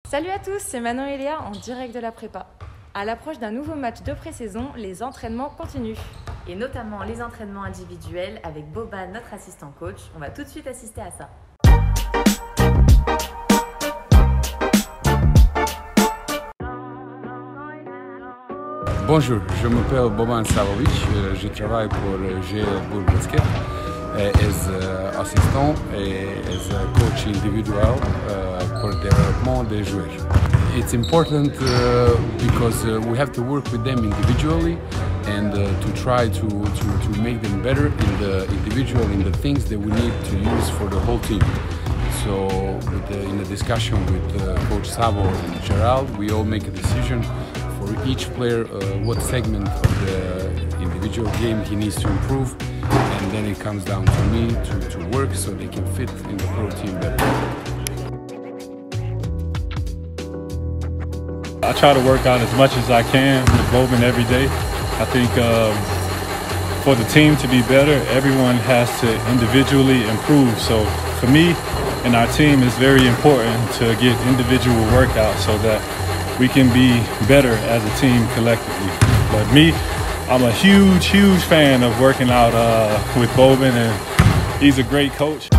Salut à tous, c'est Manon et Léa en direct de la prépa. À l'approche d'un nouveau match de pré-saison, les entraînements continuent. Et notamment les entraînements individuels avec Boban, notre assistant coach. On va tout de suite assister à ça. Bonjour, je m'appelle Boban Savovic, je travaille pour GL Bourg Basket as assistant et as a coach individual pour le développement des joueurs. It's important because we have to work with them individually and to try to make them better in the individual, in the things that we need to use for the whole team. So in the discussion with Coach Savo and Gerald, we all make a decision for each player what segment of the individual game he needs to improve, and then it comes down to me to work so they can fit in the pro team better. I try to work out as much as I can with Boban every day. I think for the team to be better, everyone has to individually improve. So for me and our team, it's very important to get individual workouts so that we can be better as a team collectively. But me, I'm a huge fan of working out with Boban, and he's a great coach.